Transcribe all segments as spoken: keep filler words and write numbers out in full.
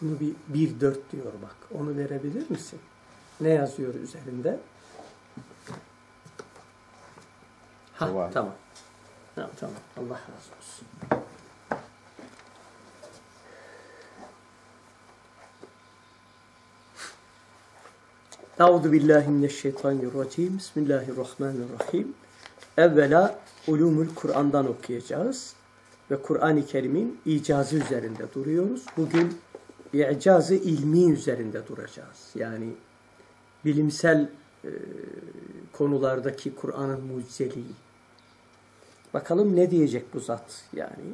Şunu bir bir dört diyor bak. Onu verebilir misin? Ne yazıyor üzerinde? Ha tamam. Tamam. Ha, tamam. Allah razı olsun. Euzu billahi mineşşeytanirracim. Bismillahirrahmanirrahim. Evvela ulumul Kur'an'dan okuyacağız ve Kur'an-ı Kerim'in icazı üzerinde duruyoruz. Bugün icazı ilmi üzerinde duracağız. Yani bilimsel e, konulardaki Kur'an'ın mucizeliği. Bakalım ne diyecek bu zat yani.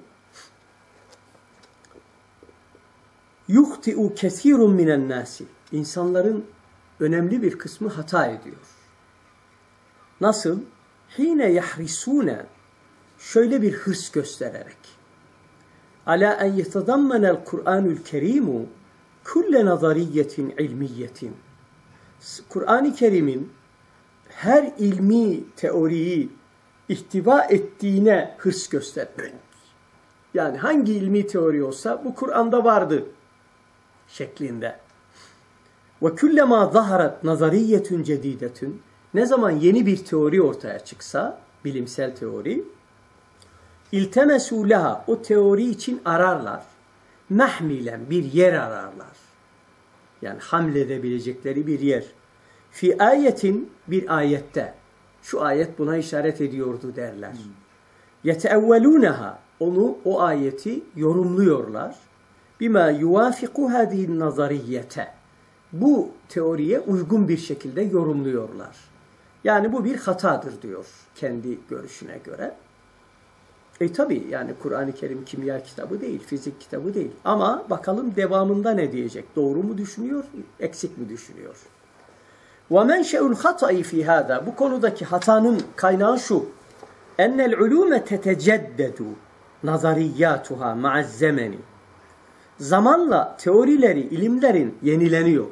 Yuhti'u kesirun minen nasi. İnsanların önemli bir kısmı hata ediyor. Nasıl? Hine yahrisune, şöyle bir hırs göstererek. Ala en yetadammenel Kur'anul Kerimu kulle nazariyetin ilmiyetin. Kur'an-ı Kerim'in her ilmi teoriyi ihtiva ettiğine hırs göstermek. Yani hangi ilmi teori olsa bu Kur'an'da vardı şeklinde. Ve kullema zaharat nazariyetun cedidetun. Ne zaman yeni bir teori ortaya çıksa, bilimsel teori, iltemesû leha, o teori için ararlar. Mahmilen, bir yer ararlar. Yani hamledebilecekleri bir yer. Fi ayetin, bir ayette. Şu ayet buna işaret ediyordu derler. Yeteevvelûneha, onu, o ayeti yorumluyorlar. Bima yuvafiku hâzihin nazariyete. Bu teoriye uygun bir şekilde yorumluyorlar. Yani bu bir hatadır diyor kendi görüşüne göre. E tabi yani Kur'an-ı Kerim kimya kitabı değil, fizik kitabı değil. Ama bakalım devamında ne diyecek? Doğru mu düşünüyor, eksik mi düşünüyor? وَمَنْشَأُ الْخَطَئِ فِي هَذَا. Bu konudaki hatanın kaynağı şu. اَنَّ الْعُلُومَ تَتَجَدَّدُ نَظَرِيَّاتُهَا مَعَ الزَّمَنِ. Zamanla teorileri, ilimlerin yenileniyor.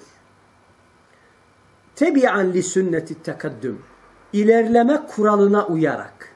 Tebi'an li sünneti tekaddüm. İlerleme kuralına uyarak.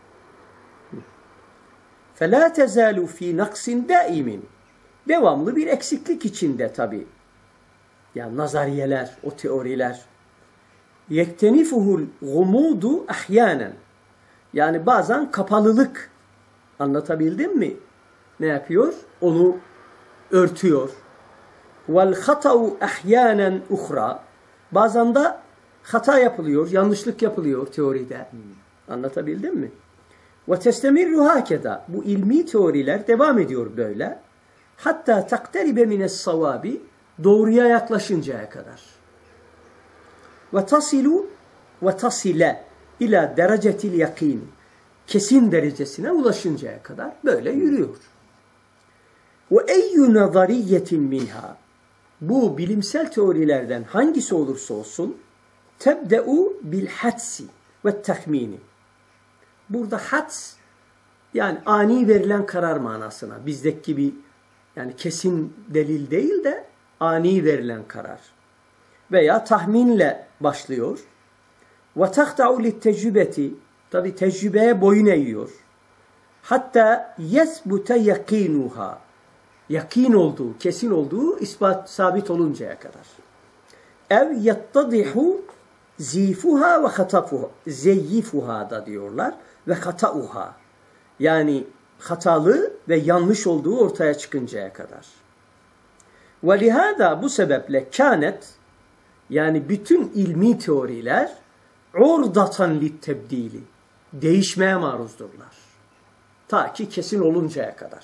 فَلَا تَزَالُ ف۪ي نَقْسٍ دَائِمٍ. Devamlı bir eksiklik içinde tabi. Yani nazariyeler, o teoriler. يَكْتَنِفُهُ الْغُمُودُ اَحْيَانًا. Yani bazen kapalılık, anlatabildim mi? Ne yapıyor? Onu örtüyor. وَالْخَطَوْ اَحْيَانًا اُخْرَى. Bazen de hata yapılıyor, yanlışlık yapılıyor teoride. Hmm. Anlatabildim mi? وَتَسْتَمِرُّ هَكَذَا. Bu ilmi teoriler devam ediyor böyle. Hatta تَقْتَرِبَ مِنَ الصَّوَابِ. Doğruya yaklaşıncaya kadar. وَتَصِلُ وَتَصِلَ اِلَى دَرَجَةِ الْيَقِينِ. Kesin derecesine ulaşıncaya kadar böyle yürüyor. وَاَيُّ نَظَرِيَّةٍ مِنْهَا. Bu bilimsel teorilerden hangisi olursa olsun تَبْدَأُ بِالْحَدْسِ وَالتَّخْمِينِ. Burada hads yani ani verilen karar manasına. Bizdeki gibi yani kesin delil değil de ani verilen karar. Veya tahminle başlıyor. وَتَخْتَعُ لِلْتَجْرِبَةِ. Tabi tecrübeye boyun eğiyor. Hatta يَثْبُتَ يَقِينُهَا. Yakin olduğu, kesin olduğu ispat, sabit oluncaya kadar. Ev yattadihu zifuha ve hatafuha. Zeyyifuha da diyorlar. Ve hatauha. Yani hatalı ve yanlış olduğu ortaya çıkıncaya kadar. Ve lihada, bu sebeple kânet, yani bütün ilmi teoriler urdatan littebdili. Değişmeye maruzdurlar. Ta ki kesin oluncaya kadar.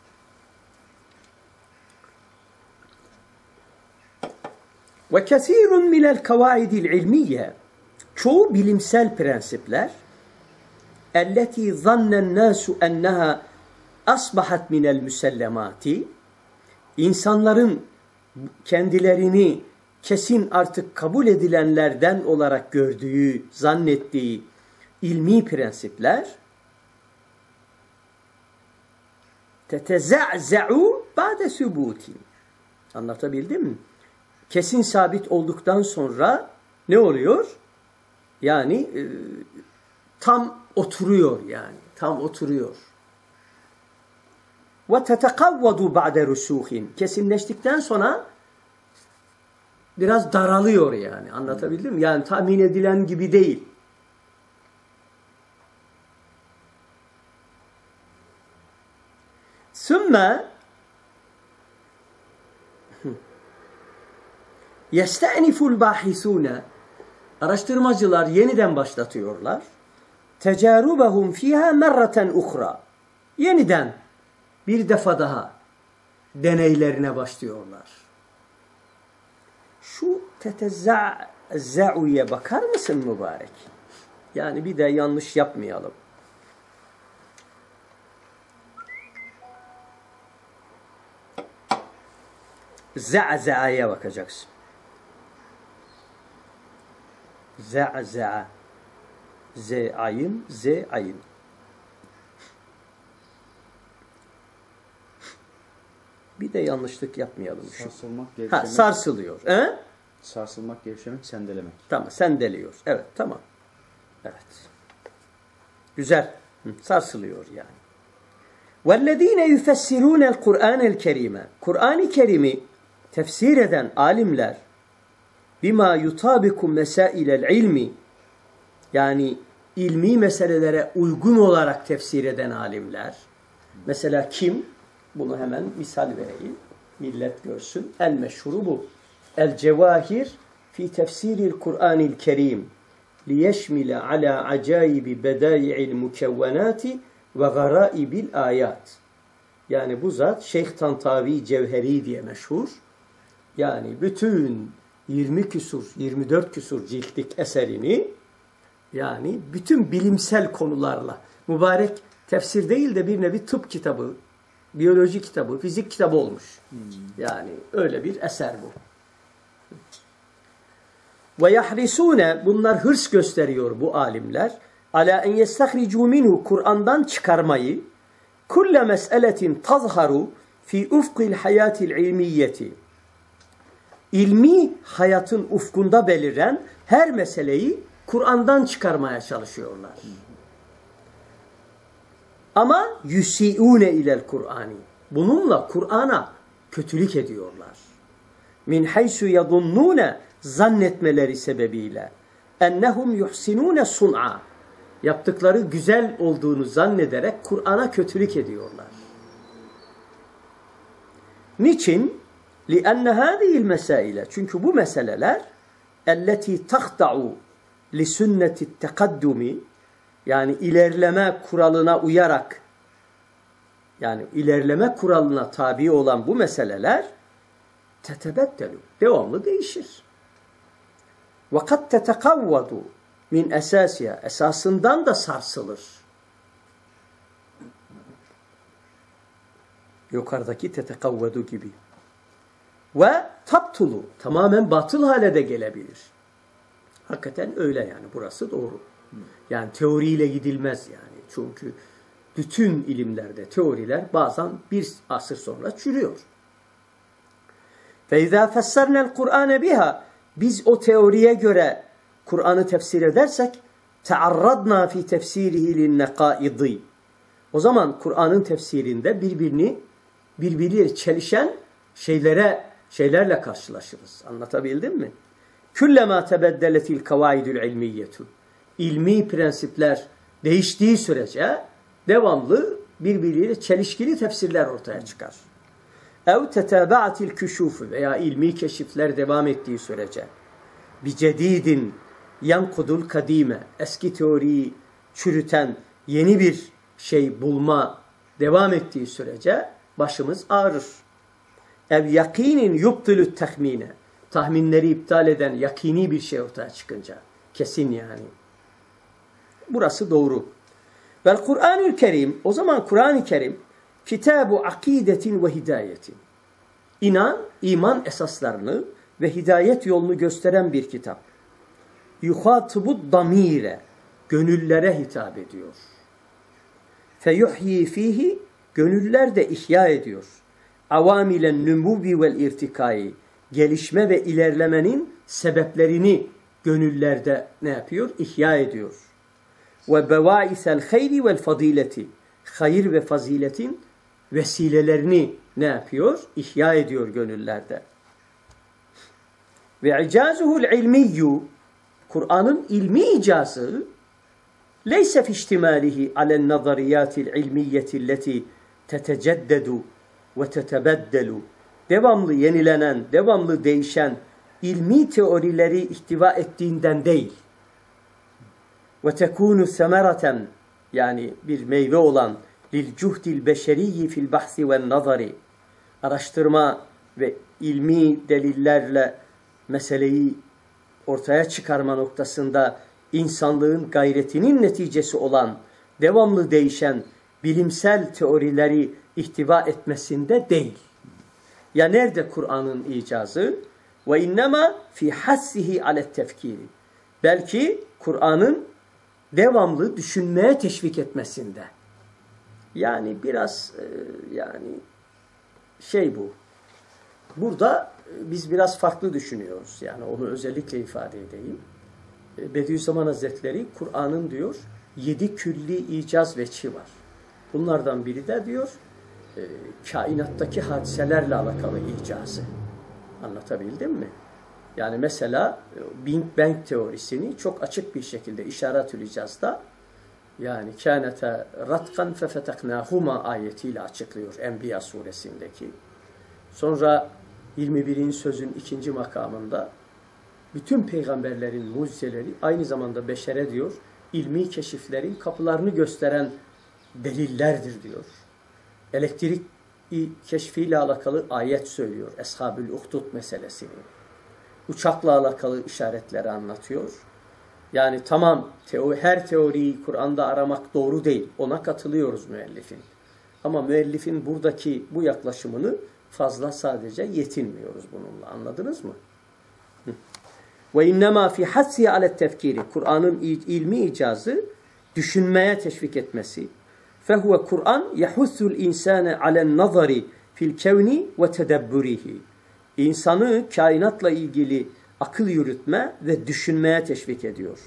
Ve kesirun minel kavaidil ilmiye. Çoğu bilimsel prensipler elleti zannen nasu enneha asbahat minel müsellemati. İnsanların kendilerini kesin artık kabul edilenlerden olarak gördüğü, zannettiği ilmi prensipler teteza'za'u ba'de sübutin. Anlatabildim mi? Kesin sabit olduktan sonra ne oluyor? Yani e, tam oturuyor yani. Tam oturuyor. Ve tetekavvadu ba'de rusuhin. Kesinleştikten sonra biraz daralıyor yani. Anlatabildim mi? Yani tahmin edilen gibi değil. Sümme yeste'niful bahisune, araştırmacılar yeniden başlatıyorlar. Tecarubahum fiha merraten uhra. Yeniden bir defa daha deneylerine başlıyorlar. Şu tetezza'u'ya bakar mısın mübarek? Yani bir de yanlış yapmayalım. Za'za'ya bakacaksın. Za'za'a. Z ayın, Z ayın. Bir de yanlışlık yapmayalım. Sarsılmak, gevşemek. Ha, sarsılıyor. He? Sarsılmak, gevşemek, sendelemek. Tamam, sendeliyor. Evet, tamam. Evet. Güzel. Hı, sarsılıyor yani. وَالَّذ۪ينَ يُفَسِّرُونَ الْقُرْآنَ الْكَرِيمَ, Kur'an-ı Kerim'i tefsir eden alimler bima yutabiku mesailel ilmi, yani ilmi meselelere uygun olarak tefsir eden alimler. Mesela kim? Bunu hemen misal vereyim. Millet görsün. El meşhuru bu. El cevahir fi tefsiril Kur'anil Kerim liyeşmile ala acaibi bedai'il mukevvenati ve garaibil ayat. Yani bu zat Şeyh Tantavi Cevheri diye meşhur. Yani bütün yirmi küsur, yirmi dört küsur ciltlik eserini, yani bütün bilimsel konularla, mübarek tefsir değil de bir nevi tıp kitabı, biyoloji kitabı, fizik kitabı olmuş. Hmm. Yani öyle bir eser bu. Ve yahrisune, bunlar hırs gösteriyor bu alimler. Ala en yestahricu minhu, Kur'an'dan çıkarmayı, kulle mes'eletin tazharu fi ufkil hayatil ilmiyeti, ilmi hayatın ufkunda beliren her meseleyi Kur'an'dan çıkarmaya çalışıyorlar. Ama yusiune ilel Kur'ani, bununla Kur'an'a kötülük ediyorlar. Min haysu yadunnune, zannetmeleri sebebiyle, ennehum yuhsinune sun'a, yaptıkları güzel olduğunu zannederek Kur'an'a kötülük ediyorlar. Niçin? لِأَنَّ هَذِهِ الْمَسَائِلَ, çünkü bu meseleler اَلَّتِي تَخْضَعُ لِسُنَّةِ التَّقَدُّمِ, yani ilerleme kuralına uyarak, yani ilerleme kuralına tabi olan bu meseleler tetebeddelu, devamlı değişir. وَقَدْ تَتَقَوَّدُ min esasiye, esasından da sarsılır. Yukarıdaki tetekavvedu gibi. Ve tabtulu, tamamen batıl hale de gelebilir. Hakikaten öyle yani, burası doğru. Yani teoriyle gidilmez yani. Çünkü bütün ilimlerde teoriler bazen bir asır sonra çürüyor. فَاِذَا فَسَّرْنَا الْقُرْآنَ بِهَا, biz o teoriye göre Kur'an'ı tefsir edersek, tearradna fi tefsirihi linnekaidi, o zaman Kur'an'ın tefsirinde birbirini birbiriyle çelişen şeylere şeylerle karşılaşırız. Anlatabildim mi? Kullama tebeddeletil kavaidul ilmiyetu, ilmi prensipler değiştiği sürece devamlı birbiriyle çelişkili tefsirler ortaya çıkar. Ev tetabaatil küşufu, veya ilmi keşifler devam ettiği sürece bi cedidin yankudul kadime, eski teoriyi çürüten yeni bir şey bulma devam ettiği sürece başımız ağrır. Ev yakinin yubtilü tahmine, tahminleri iptal eden yakini bir şey ortaya çıkınca, kesin yani. Burası doğru. Vel Kur'an-ı Kerim, o zaman Kur'an-ı Kerim kitabu akidetin ve hidayetin, İnan, iman esaslarını ve hidayet yolunu gösteren bir kitap. Yuhatibu damire, gönüllere hitap ediyor. Feyuhyi fihi, gönüller de ihya ediyor. Avamilen numubi vel irtikai, gelişme ve ilerlemenin sebeplerini gönüllerde ne yapıyor? İhya ediyor. Ve bevaisel hayri vel fadileti, hayır ve faziletin vesilelerini ne yapıyor? İhya ediyor gönüllerde. Ve icazuhul ilmiyyu, Kur'an'ın ilmi icazı leyse fi ihtimalihi alen nazariyatil ilmiyeti alleti teteceddedu ve tetebeddelu, devamlı yenilenen, devamlı değişen ilmi teorileri ihtiva ettiğinden değil. Ve tekunu semereten, yani bir meyve olan lil cuhdil beşeriyyi fil bahsi ve nazari, araştırma ve ilmi delillerle meseleyi ortaya çıkarma noktasında insanlığın gayretinin neticesi olan devamlı değişen bilimsel teorileri ihtiva etmesinde değil. Ya nerede Kur'an'ın icazı? Ve innema fi hassihi alet tefkiri. Belki Kur'an'ın devamlı düşünmeye teşvik etmesinde. Yani biraz e, yani şey bu. Burada biz biraz farklı düşünüyoruz. Yani onu özellikle ifade edeyim. Bediüzzaman Hazretleri Kur'an'ın diyor yedi külli icaz veçhi var. Bunlardan biri de diyor e, kainattaki hadiselerle alakalı icazı. Anlatabildim mi? Yani mesela Big Bang teorisini çok açık bir şekilde İşaretül İcaz'da, yani kânete ratkan fefeteknâhuma ayetiyle açıklıyor Enbiya suresindeki. Sonra yirmi birinci sözün ikinci makamında bütün peygamberlerin mucizeleri aynı zamanda beşere diyor ilmi keşiflerin kapılarını gösteren delillerdir diyor. Elektrik keşfiyle alakalı ayet söylüyor. Eshab-ül Uhdud meselesini. Uçakla alakalı işaretleri anlatıyor. Yani tamam teo her teoriyi Kur'an'da aramak doğru değil. Ona katılıyoruz müellifin. Ama müellifin buradaki bu yaklaşımını fazla sadece yetinmiyoruz bununla. Anladınız mı? Ve innema fi hassihi alet tefkiri. Kur'an'ın ilmi icazı düşünmeye teşvik etmesi. Fehuve Kur'an yahussul insane alen nazari fil kevni ve tedebburihi. İnsanı kainatla ilgili akıl yürütme ve düşünmeye teşvik ediyor.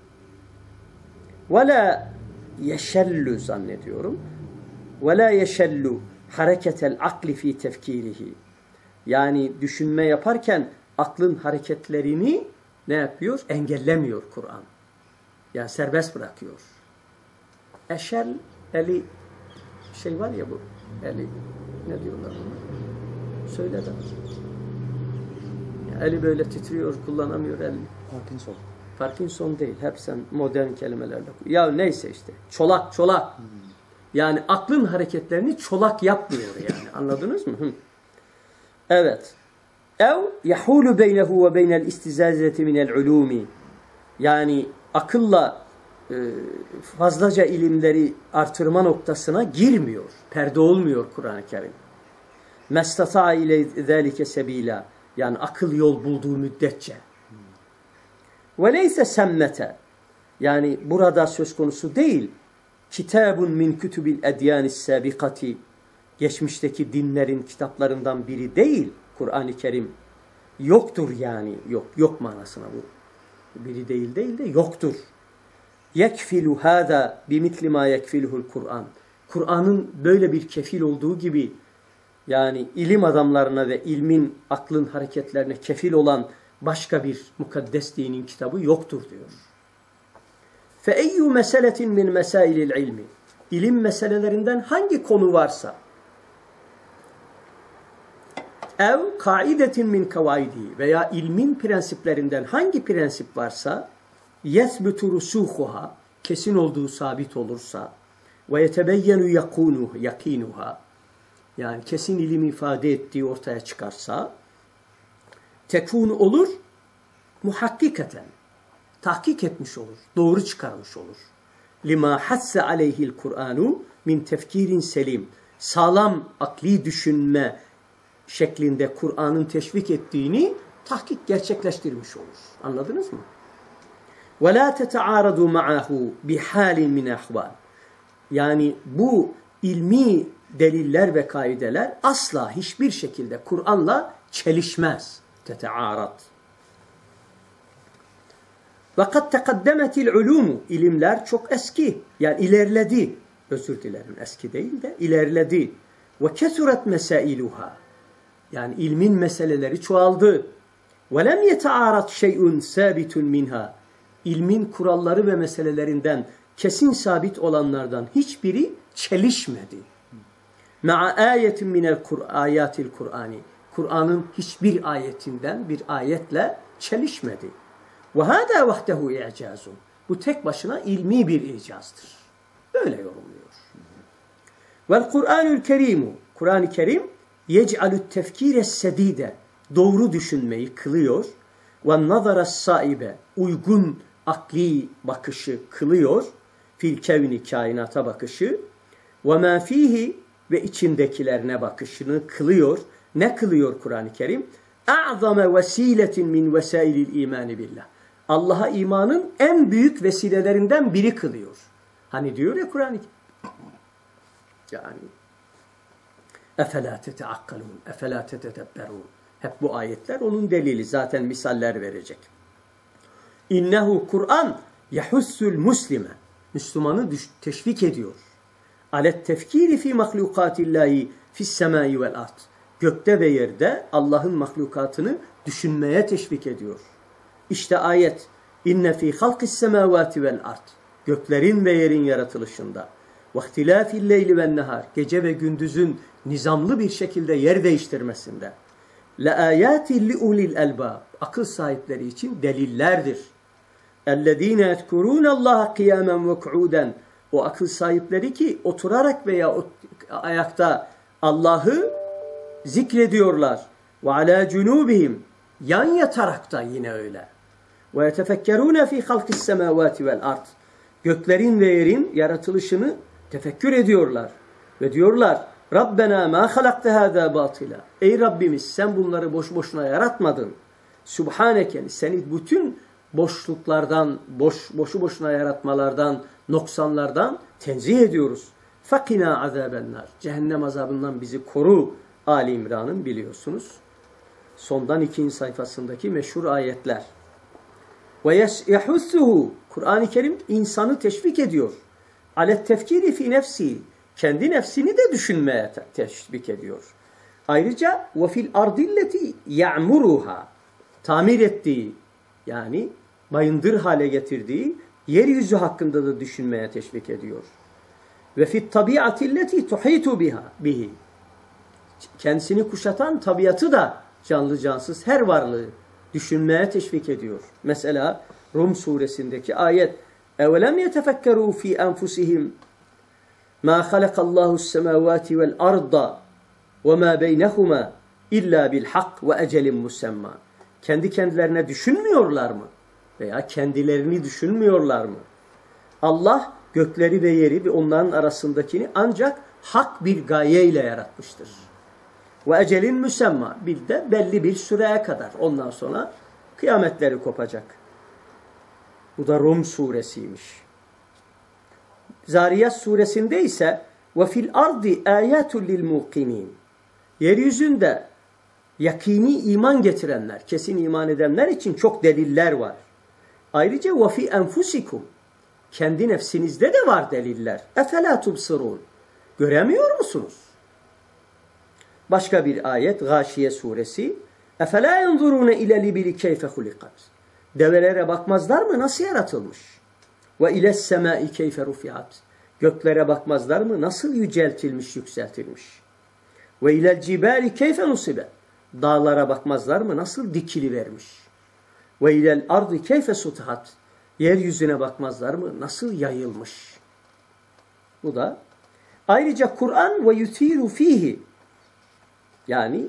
Ve la yeşellu zannediyorum. Ve la yeşellu hareketel akli fi tefkirihi. Yani düşünme yaparken aklın hareketlerini ne yapıyor? Engellemiyor Kur'an. Yani serbest bırakıyor. Eşel, eli şey var ya bu, eli ne diyorlar buna? Söyle de. Yani eli böyle titriyor, kullanamıyor elini. Parkinson. Parkinson değil. Hep sen modern kelimelerle. Ya neyse işte. Çolak, çolak. Hmm. Yani aklın hareketlerini çolak yapmıyor yani. Anladınız mı? Evet. Ev yahulu beynehu ve beynel istizazeti minel ulumi. Yani akılla e, fazlaca ilimleri artırma noktasına girmiyor. Perde olmuyor Kur'an-ı Kerim. Mestata ile zalike sebila. Yani akıl yol bulduğu müddetçe. Ve leyse semmete. Yani burada söz konusu değil. Kitabun min kutubil edyanis sabikati. Geçmişteki dinlerin kitaplarından biri değil Kur'an-ı Kerim. Yoktur yani. Yok, yok manasına bu. Biri değil değil de yoktur. Yekfilu hâdâ bimitli mâ yekfiluhul Kur'an. Kur'an'ın böyle bir kefil olduğu gibi, yani ilim adamlarına ve ilmin, aklın hareketlerine kefil olan başka bir mukaddes dinin kitabı yoktur diyor. فَاَيُّ مَسَلَةٍ مِنْ مَسَائِلِ الْعِلْمِ. İlim meselelerinden hangi konu varsa, ev kaidetin min kavaidi, veya ilmin prensiplerinden hangi prensip varsa, yesbutu rusuhuha, kesin olduğu sabit olursa, ve yetebeyyenu yakunuha, yakinuha, yani kesin ilim ifade ettiği ortaya çıkarsa, tekun olur, muhakkikaten, tahkik etmiş olur, doğru çıkarmış olur. Lima hasse aleyhil Kur'anu min tefkirin selim, sağlam akli düşünme şeklinde Kur'an'ın teşvik ettiğini tahkik gerçekleştirmiş olur. Anladınız mı? وَلَا تَتَعَارَضُوا مَعَهُ بِحَالٍ مِنْ اَحْوَالٍ. Yani bu ilmi deliller ve kaideler asla hiçbir şekilde Kur'an'la çelişmez. تَتَعَارَض. وَقَدْ تَقَدَّمَتِ الْعُلُومُ. İlimler çok eski. Yani ilerledi. Özür dilerim, eski değil de ilerledi. وَكَثُرَتْ مَسَائِلُهَا. Yani ilmin meseleleri çoğaldı. وَلَمْ يَتَعَارَضْ شَيْءٌ ثَابِتٌ مِنْهَا İlmin kuralları ve meselelerinden kesin sabit olanlardan hiçbiri çelişmedi. مَعَ آيَةٍ مِنَ الْآيَاتِ الْقُرْآنِ Kur'an'ın hiçbir ayetinden bir ayetle çelişmedi. وَهَذَا وَحْدَهُ اِعْجَازٌ Bu tek başına ilmi bir icazdır. Böyle yorumluyor. وَالْقُرْآنُ الْكَرِيمُ Kur'an-ı Kerim يَجْعَلُ التَّفْكِيرَ السَّد۪يدَ Doğru düşünmeyi kılıyor. وَالنَّظَرَ السَّائِبَ Uygun akli bakışı kılıyor. Fil kevni kainata bakışı. وَمَا ف۪يهِ Ve içindekilerine bakışını kılıyor. Ne kılıyor Kur'an-ı Kerim? اَعْظَمَ وَس۪يلَةٍ مِنْ وَسَائِلِ الْا۪يمَانِ بِاللّٰهِ Allah'a imanın en büyük vesilelerinden biri kılıyor. Hani diyor ya Kur'an-ı Kerim. Yani اَفَلَا تَتَعَقَّلُونَ اَفَلَا تَتَدَبَّرُونَ Hep bu ayetler onun delili. Zaten misaller verecek. İnnehu Kur'an yahussul muslime Müslümanı teşvik ediyor. Alet tefkiri fi mahlukatillahi fis semai vel ard. Gökte ve yerde Allah'ın mahlukatını düşünmeye teşvik ediyor. İşte ayet. İnne fi halqis semavati vel ard. Göklerin ve yerin yaratılışında. Ve ihtilafil leyli ven nehar. Gece ve gündüzün nizamlı bir şekilde yer değiştirmesinde. La ayatin li ulil elbab. Akıl sahipleri için delillerdir. Ellezine yezkurunallaha kıyamen ve ku'uden. O akıl sahipleri ki oturarak veya ayakta Allah'ı zikrediyorlar. Ve ala cunubihim. Yan yatarak da yine öyle. Ve yetefekkerune fi halqis semavati vel ard. Göklerin ve yerin yaratılışını tefekkür ediyorlar. Ve diyorlar Rabbena ma halakte hâzâ batila. Ey Rabbimiz sen bunları boş boşuna yaratmadın. Subhaneke seni bütün boşluklardan, boş boşu boşuna yaratmalardan, noksanlardan tenzih ediyoruz. Fakina azâbennar. Cehennem azabından bizi koru. Ali İmran'ın biliyorsunuz. Sondan ikinci sayfasındaki meşhur ayetler. Ve yahussuhu. Kur'an-ı Kerim insanı teşvik ediyor. Alet tefkiri fi nefsi. Kendi nefsini de düşünmeye teşvik ediyor. Ayrıca ve fil ardilleti ya'muruha. Tamir ettiği yani bayındır hale getirdiği yeryüzü hakkında da düşünmeye teşvik ediyor. Ve fit tabiatilleti tuhitu biha bihi. Kendisini kuşatan tabiatı da canlı cansız her varlığı düşünmeye teşvik ediyor. Mesela Rum suresindeki ayet evelem yetefekkeru fi enfusihim ma halakallahus semavati vel arda ve ma beynehuma illa bil hak ve ecelin musemma. Kendi kendilerine düşünmüyorlar mı? Veya kendilerini düşünmüyorlar mı? Allah gökleri ve yeri ve onların arasındakini ancak hak bir gayeyle yaratmıştır. Ve ecelin müsemma. Bir de belli bir süreye kadar. Ondan sonra kıyametleri kopacak. Bu da Rum suresiymiş. Zariyat suresinde ise ve fil ardi ayatun lil muqinin. Yeryüzünde yakini iman getirenler, kesin iman edenler için çok deliller var. Ayrıca ve fi enfusikum. Kendi nefsinizde de var deliller. Efela tubsirun. Göremiyor musunuz? Başka bir ayet Gâşiye suresi. Efela yanzurune ile libili keyfe hulikat. Develere bakmazlar mı nasıl yaratılmış? Ve ile semai keyfe rufiat. Göklere bakmazlar mı nasıl yüceltilmiş, yükseltilmiş? Ve ile cibali keyfe nusibe. Dağlara bakmazlar mı nasıl dikili vermiş? Ve ile ardı keyfe sutihat. Yeryüzüne bakmazlar mı nasıl yayılmış? Bu da ayrıca Kur'an ve yutiru fihi. Yani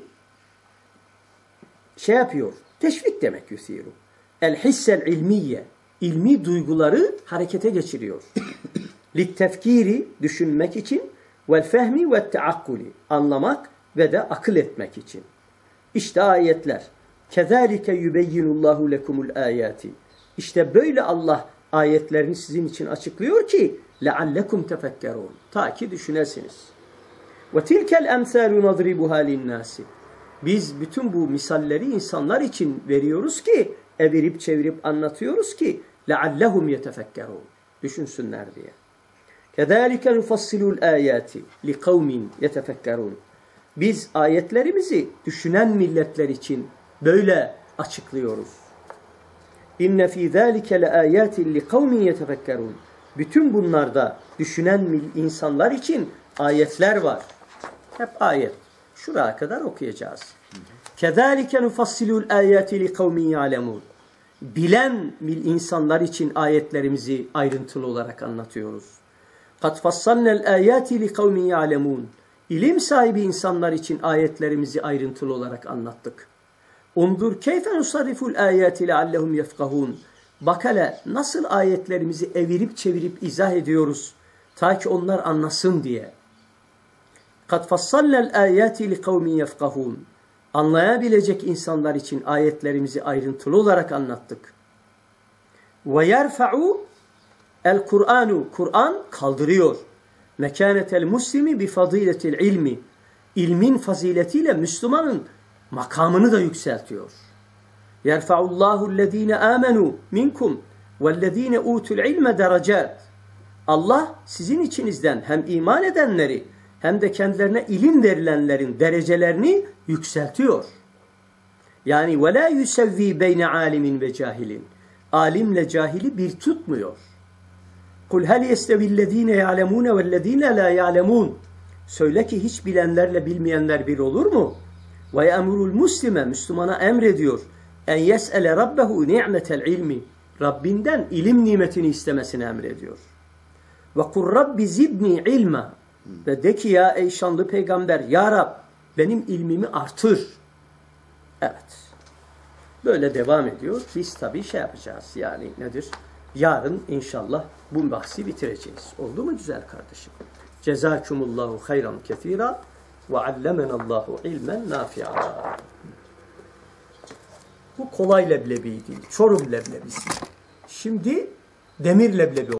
şey yapıyor. Teşvik demek yusiru. El hissel ilmiye. İlmi duyguları harekete geçiriyor. Littefkiri düşünmek için vel fehmi ve teakkuli anlamak ve de akıl etmek için. İşte ayetler. Kezalike yubeyyinullahu lekumul ayati. İşte böyle Allah ayetlerini sizin için açıklıyor ki leallekum tefekkerun. Ta ki düşünesiniz. Ve tilkel emsalu nadribuha linnâsi. Biz bütün bu misalleri insanlar için veriyoruz ki evirip çevirip anlatıyoruz ki leallehum yetefekkerun. Düşünsünler diye. Kezalike nufassilul ayati li kavmin yetefekkerun. Biz ayetlerimizi düşünen milletler için böyle açıklıyoruz. İnne fî zâlike leâyâtin li kavmin yetefekkerûn. Bütün bunlarda düşünen insanlar için ayetler var. Hep ayet. Şuraya kadar okuyacağız. Kezâlike nufassilul âyâti li kavmin ya'lemûn. Bilen insanlar için ayetlerimizi ayrıntılı olarak anlatıyoruz. قَدْ فَصَّلْنَا الْآيَاتِ لِقَوْمٍ يَعْلَمُونَ. İlim sahibi insanlar için ayetlerimizi ayrıntılı olarak anlattık. اُنْظُرْ كَيْفَ نُصَرِّفُ الْآيَاتِ لَعَلَّهُمْ يَفْقَهُونَ. Bak hele nasıl ayetlerimizi evirip çevirip izah ediyoruz ta ki onlar anlasın diye. قَدْ فَصَّلْنَا الْآيَاتِ لِقَوْمٍ يَفْقَهُونَ. Anlayabilecek insanlar için ayetlerimizi ayrıntılı olarak anlattık. وَيَرْفَعُ El-Kur'anu, Kur'an kaldırıyor. Mekânetel muslimi bi faziletil ilmi. İlmin faziletiyle Müslümanın makamını da yükseltiyor. Yerfa'ullahu ellezîne âmenû minkum vellezîne utul ilme derecât. Allah sizin içinizden hem iman edenleri hem de kendilerine ilim verilenlerin derecelerini yükseltiyor. Yani وَلَا يُسَوِّي بَيْنَ عَالِمٍ ve cahilin. Alimle cahili bir tutmuyor. قُلْ هَلْ يَسْتَوِي الَّذ۪ينَ يَعْلَمُونَ وَالَّذ۪ينَ لَا يَعْلَمُونَ. Söyle ki hiç bilenlerle bilmeyenler bir olur mu? وَيَأْمُرُ الْمُسْلِمَ. Müslümana emrediyor. اَنْ يَسْأَلَ رَبَّهُ نِعْمَةَ الْعِلْمِ. Rabbinden ilim nimetini istemesini emrediyor. وَقُلْ رَبِّ زِدْنِي عِلْمًا. Ve de ki ya ey şanlı peygamber, ya Rab benim ilmimi artır. Evet. Böyle devam ediyor. Biz tabii şey yapacağız. Yani nedir? Yarın inşallah bu bahsi bitireceğiz. Oldu mu güzel kardeşim? Cezakumullahu hayran kethira ve allemenallahu ilmen nafi'a. Bu kolay leblebiydi. Çorum leblebisi. Şimdi demir leblebi.